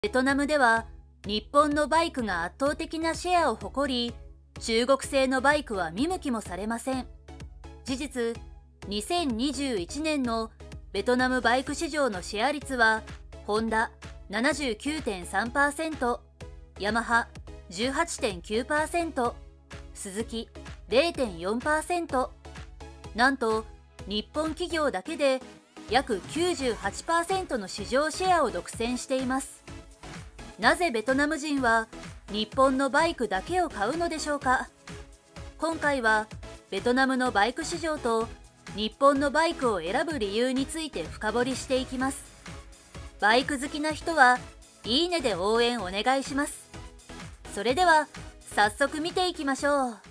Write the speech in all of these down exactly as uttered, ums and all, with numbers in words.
ベトナムでは日本のバイクが圧倒的なシェアを誇り、中国製のバイクは見向きもされません。事実、にせんにじゅういちねんのベトナムバイク市場のシェア率は、ホンダ ななじゅうきゅうてんさんパーセント、ヤマハ じゅうはちてんきゅうパーセント、スズキ れいてんよんパーセント、なんと日本企業だけで約 きゅうじゅうはちパーセント の市場シェアを独占しています。なぜベトナム人は日本のバイクだけを買うのでしょうか。今回はベトナムのバイク市場と日本のバイクを選ぶ理由について深掘りしていきます。バイク好きな人はいいねで応援お願いします。それでは早速見ていきましょう。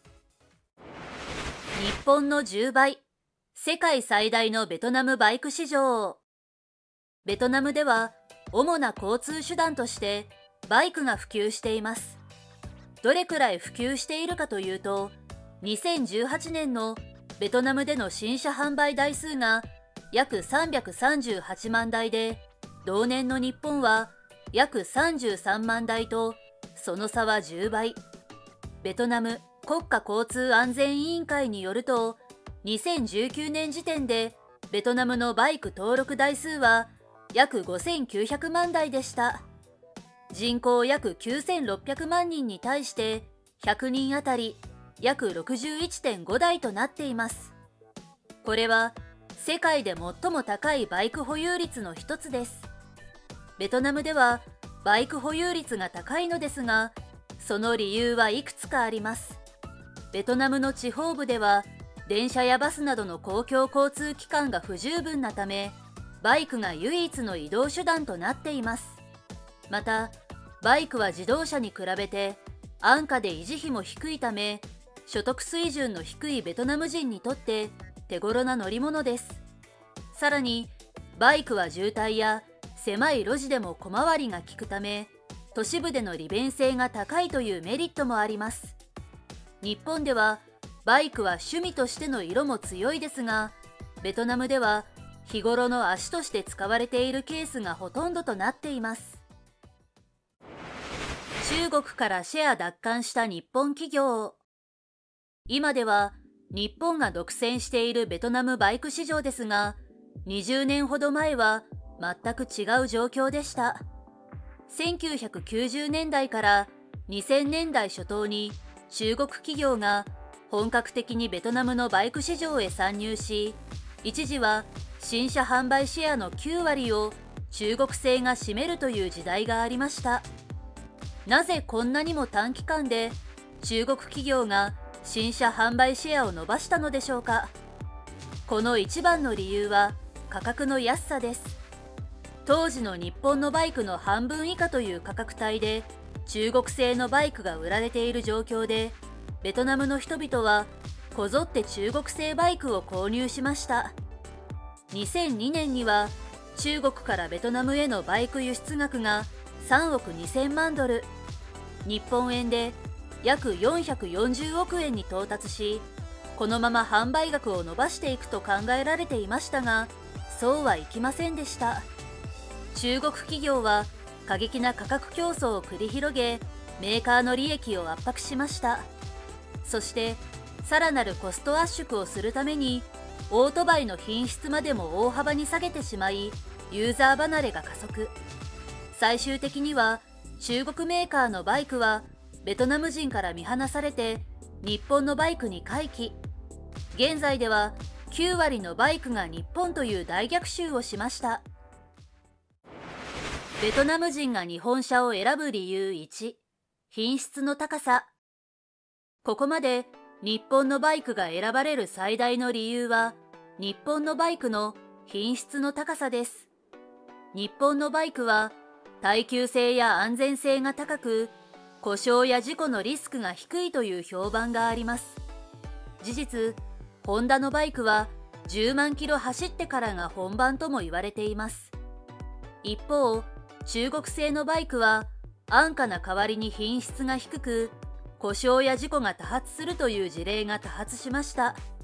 日本のじゅうばい、世界最大のベトナムバイク市場。ベトナムでは主な交通手段としてバイクが普及しています。どれくらい普及しているかというと、にせんじゅうはちねんのベトナムでの新車販売台数が約さんびゃくさんじゅうはちまんだいで、同年の日本は約さんじゅうさんまんだいと、その差はじゅうばい。ベトナム国家交通安全委員会によると、にせんじゅうきゅうねん時点でベトナムのバイク登録台数は約ごせんきゅうひゃくまんだいでした。人口約きゅうせんろっぴゃくまんにんに対してひゃくにんあたり約 ろくじゅういってんごだいとなっています。これは世界で最も高いバイク保有率の一つです。ベトナムではバイク保有率が高いのですが、その理由はいくつかあります。ベトナムの地方部では電車やバスなどの公共交通機関が不十分なため、バイクが唯一の移動手段となっています。また、バイクは自動車に比べて安価で維持費も低いため、所得水準の低いベトナム人にとって手頃な乗り物です。さらに、バイクは渋滞や狭い路地でも小回りが利くため、都市部での利便性が高いというメリットもあります。日本ではバイクは趣味としての色も強いですが、ベトナムでは日頃の足として使われているケースがほとんどとなっています。中国からシェア奪還した日本企業。今では日本が独占しているベトナムバイク市場ですが、にじゅうねんほど前は全く違う状況でした。せんきゅうひゃくきゅうじゅうねんだいからにせんねんだい初頭に中国企業が本格的にベトナムのバイク市場へ参入し、一時は新車販売シェアのきゅうわりを中国製が占めるという時代がありました。なぜこんなにも短期間で中国企業が新車販売シェアを伸ばしたのでしょうか。この一番の理由は価格の安さです。当時の日本のバイクの半分以下という価格帯で中国製のバイクが売られている状況で、ベトナムの人々はこぞって中国製バイクを購入しました。にせんにねんには中国からベトナムへのバイク輸出額がさんおくにせんまんドル、日本円で約よんひゃくよんじゅうおくえんに到達し、このまま販売額を伸ばしていくと考えられていましたが、そうはいきませんでした。中国企業は過激な価格競争を繰り広げ、メーカーの利益を圧迫しました。そして、さらなるコスト圧縮をするために、オートバイの品質までも大幅に下げてしまい、ユーザー離れが加速。最終的には、中国メーカーのバイクは、ベトナム人から見放されて、日本のバイクに回帰。現在では、きゅうわりのバイクが日本という大逆襲をしました。ベトナム人が日本車を選ぶ理由いち、品質の高さ。ここまで日本のバイクが選ばれる最大の理由は、日本のバイクの品質の高さです。日本のバイクは耐久性や安全性が高く、故障や事故のリスクが低いという評判があります。事実、ホンダのバイクはじゅうまんキロ走ってからが本番とも言われています。一方、中国製のバイクは安価な代わりに品質が低く、故障や事故が多発するという事例が多発しました。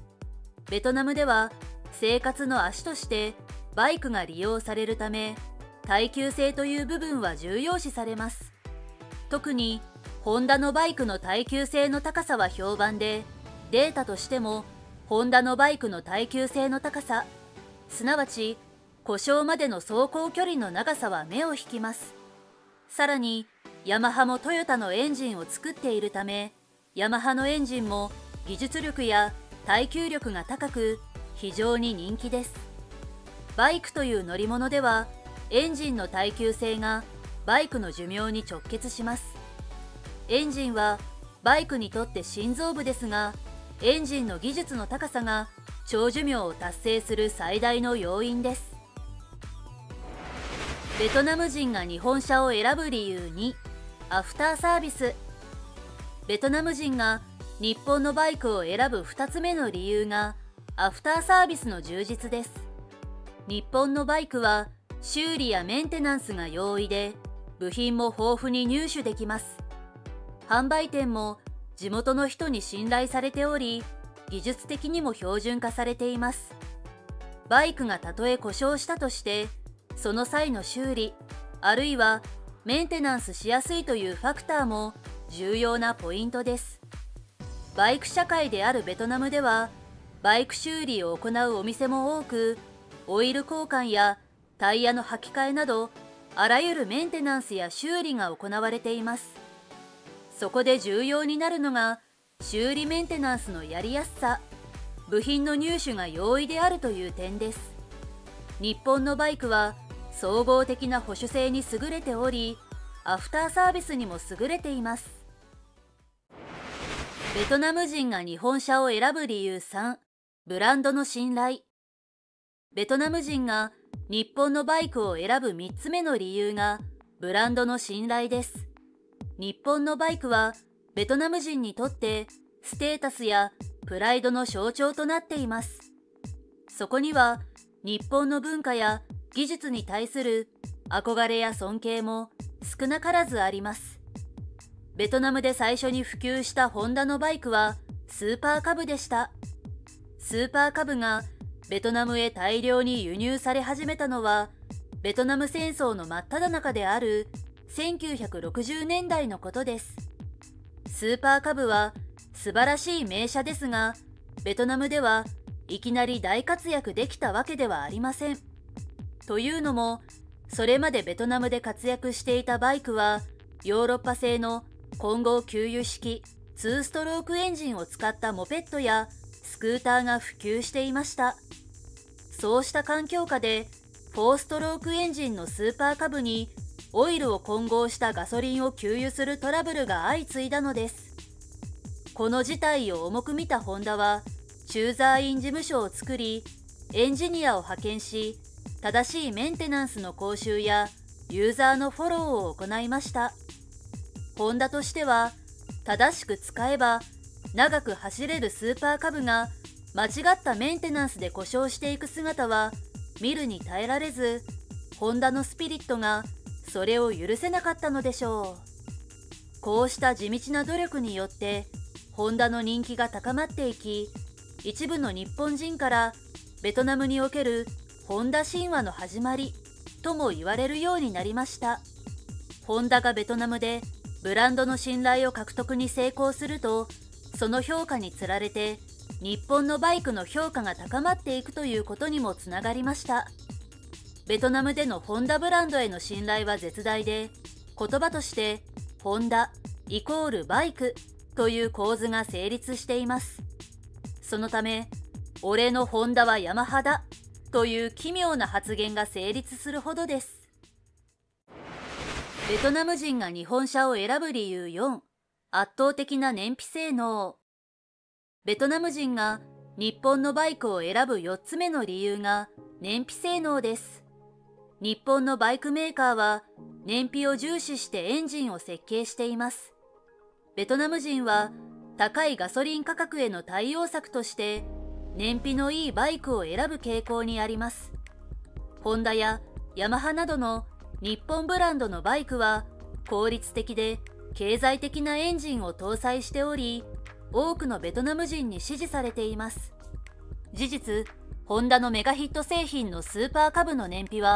ベトナムでは生活の足としてバイクが利用されるため、 耐久性という部分は重要視されます。特にホンダのバイクの耐久性の高さは評判で、データとしてもホンダのバイクの耐久性の高さ、すなわち故障までの走行距離の長さは目を引きます。さらにヤマハもトヨタのエンジンを作っているため、ヤマハのエンジンも技術力や耐久力が高く非常に人気です。バイクという乗り物ではエンジンの耐久性がバイクの寿命に直結します。エンジンはバイクにとって心臓部ですが、エンジンの技術の高さが長寿命を達成する最大の要因です。ベトナム人が日本車を選ぶ理由に、アフターサービス。ベトナム人が日本のバイクを選ぶふたつめの理由がアフターサービスの充実です。日本のバイクは修理やメンテナンスが容易で、部品も豊富に入手できます。販売店も地元の人に信頼されており、技術的にも標準化されています。バイクがたとえ故障したとして、その際の修理、あるいはメンテナンスしやすいというファクターも重要なポイントです。バイク社会であるベトナムでは、バイク修理を行うお店も多く、オイル交換やタイヤの履き替えなど、あらゆるメンテナンスや修理が行われています。そこで重要になるのが、修理メンテナンスのやりやすさ、部品の入手が容易であるという点です。日本のバイクは総合的な保守性に優れており、アフターサービスにも優れています。ベトナム人が日本車を選ぶ理由さん、ブランドの信頼。ベトナム人が日本のバイクを選ぶみっつめの理由が、ブランドの信頼です。日本のバイクはベトナム人にとってステータスやプライドの象徴となっています。そこには日本の文化や技術に対する憧れや尊敬も少なからずあります。ベトナムで最初に普及したホンダのバイクはスーパーカブでした。スーパーカブがベトナムへ大量に輸入され始めたのは、ベトナム戦争の真っ只中であるせんきゅうひゃくろくじゅうねんだいのことです。スーパーカブは素晴らしい名車ですが、ベトナムではいきなり大活躍できたわけではありません。というのも、それまでベトナムで活躍していたバイクは、ヨーロッパ製の混合給油式ツーストロークエンジンを使ったモペットやスクーターが普及していました。そうした環境下で、フォーストロークエンジンのスーパーカブにオイルを混合したガソリンを給油するトラブルが相次いだのです。この事態を重く見たホンダは、駐在員事務所を作り、エンジニアを派遣し、正しいメンテナンスの講習やユーザーのフォローを行いました。ホンダとしては、正しく使えば長く走れるスーパーカブが間違ったメンテナンスで故障していく姿は見るに耐えられず、ホンダのスピリットがそれを許せなかったのでしょう。こうした地道な努力によって、ホンダの人気が高まっていき、一部の日本人からベトナムにおけるホンダ神話の始まりとも言われるようになりました。ホンダがベトナムでブランドの信頼を獲得に成功すると、その評価につられて日本のバイクの評価が高まっていくということにもつながりました。ベトナムでのホンダブランドへの信頼は絶大で、言葉としてホンダイコールバイクという構図が成立しています。そのため、俺のホンダはヤマハだという奇妙な発言が成立するほどです。ベトナム人が日本車を選ぶ理由よん、圧倒的な燃費性能。ベトナム人が日本のバイクを選ぶよっつめの理由が燃費性能です。日本のバイクメーカーは燃費を重視してエンジンを設計しています。ベトナム人は高いガソリン価格への対応策として燃費のいいバイクを選ぶ傾向にあります。ホンダやヤマハなどの日本ブランドのバイクは効率的で経済的なエンジンを搭載しており、多くのベトナム人に支持されています。事実、ホンダのメガヒット製品のスーパーカブの燃費は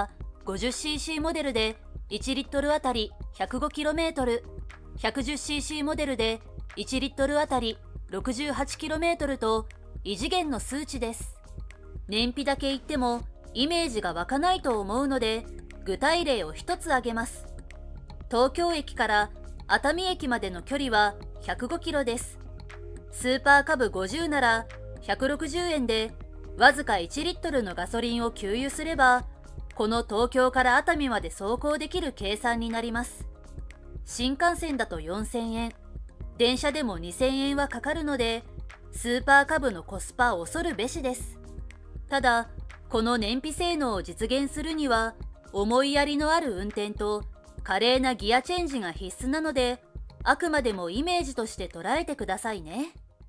ごじゅっシーシー モデルでいちリットルあたり ひゃくごキロメートル、ひゃくじゅっシーシー モデルでいちリットルあたり ろくじゅうはちキロメートル と異次元の数値です。燃費だけ言ってもイメージが湧かないと思うので、具体例を一つ挙げます。東京駅から熱海駅までの距離はひゃくごキロです。スーパーカブごじゅうならひゃくろくじゅうえんでわずかいちリットルのガソリンを給油すれば、この東京から熱海まで走行できる計算になります。新幹線だとよんせんえん、電車でもにせんえんはかかるので、スーパーカブのコスパ恐るべしです。ただ、この燃費性能を実現するには、思いやりのある運転と華麗なギアチェンジが必須なので、あくまでもイメージとして捉えてくださいね。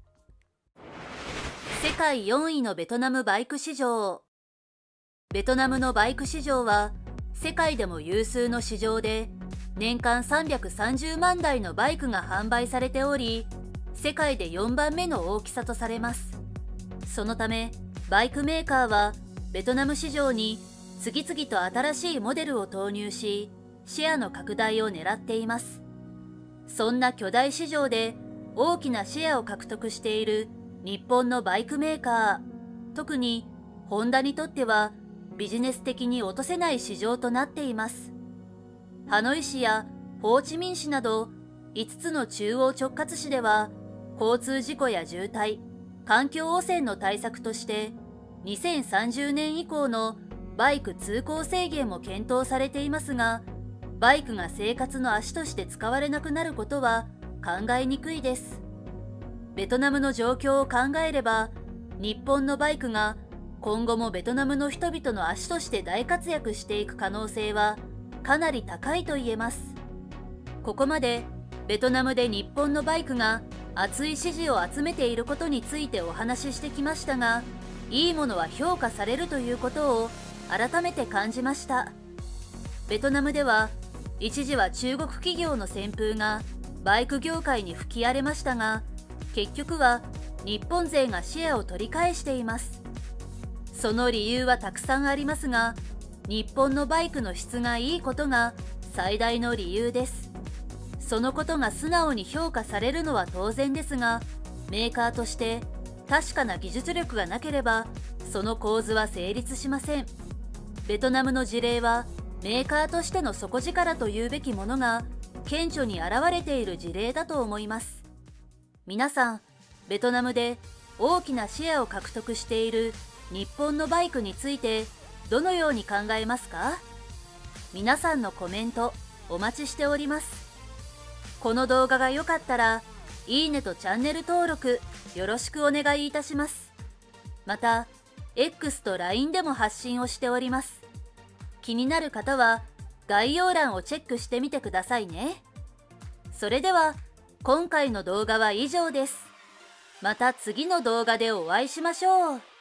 世界よんいのベトナムバイク市場。ベトナムのバイク市場は世界でも有数の市場で、年間さんびゃくさんじゅうまんだいのバイクが販売されており、世界でよんばんめの大きさとされます。そのためバイクメーカーはベトナム市場に次々と新しいモデルを投入し、シェアの拡大を狙っています。そんな巨大市場で大きなシェアを獲得している日本のバイクメーカー、特にホンダにとってはビジネス的に落とせない市場となっています。ハノイ市やホーチミン市などいつつの中央直轄市では、交通事故や渋滞、環境汚染の対策としてにせんさんじゅうねん以降のバイク通行制限も検討されていますが、バイクが生活の足として使われなくなることは考えにくいです。ベトナムの状況を考えれば、日本のバイクが今後もベトナムの人々の足として大活躍していく可能性はかなり高いと言えます。ここまでベトナムで日本のバイクが熱い支持を集めていることについてお話ししてきましたが、いいものは評価されるということを改めて感じました。ベトナムでは一時は中国企業の旋風がバイク業界に吹き荒れましたが、結局は日本勢がシェアを取り返しています。その理由はたくさんありますが、日本のバイクの質がいいことが最大の理由です。そのことが素直に評価されるのは当然ですが、メーカーとして確かな技術力がなければその構図は成立しません。ベトナムの事例はメーカーとしての底力というべきものが顕著に現れている事例だと思います。皆さん、ベトナムで大きなシェアを獲得している日本のバイクについてどのように考えますか？皆さんのコメントお待ちしております。この動画が良かったら、いいねとチャンネル登録よろしくお願いいたします。また、X と ライン でも発信をしております。気になる方は概要欄をチェックしてみてくださいね。それでは、今回の動画は以上です。また次の動画でお会いしましょう。